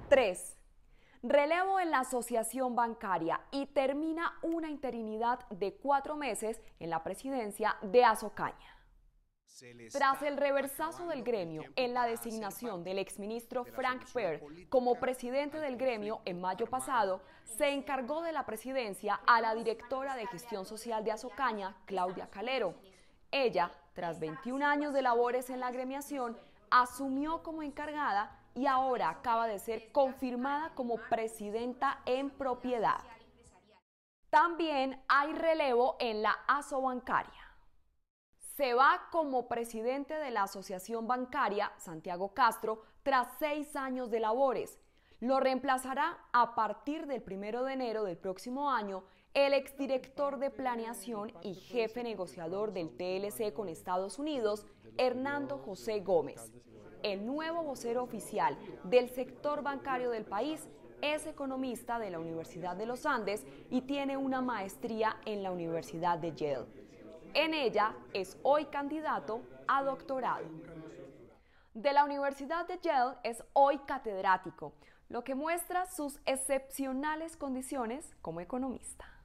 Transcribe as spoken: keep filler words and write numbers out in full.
tres. Relevo en la asociación bancaria y termina una interinidad de cuatro meses en la presidencia de Azocaña. Tras el reversazo del gremio en la designación del exministro Frank Perl como presidente del gremio en mayo pasado, se encargó de la presidencia a la directora de gestión social de Azocaña, Claudia Calero. Ella, tras veintiún años de labores en la agremiación, asumió como encargada y ahora acaba de ser confirmada como presidenta en propiedad. También hay relevo en la Asobancaria. Se va como presidente de la Asociación Bancaria Santiago Castro tras seis años de labores. Lo reemplazará a partir del primero de enero del próximo año el exdirector de planeación y jefe negociador del T L C con Estados Unidos, Hernando José Gómez. El nuevo vocero oficial del sector bancario del país es economista de la Universidad de los Andes y tiene una maestría en la Universidad de Yale. En ella es hoy candidato a doctorado. De la Universidad de Yale es hoy catedrático, lo que muestra sus excepcionales condiciones como economista.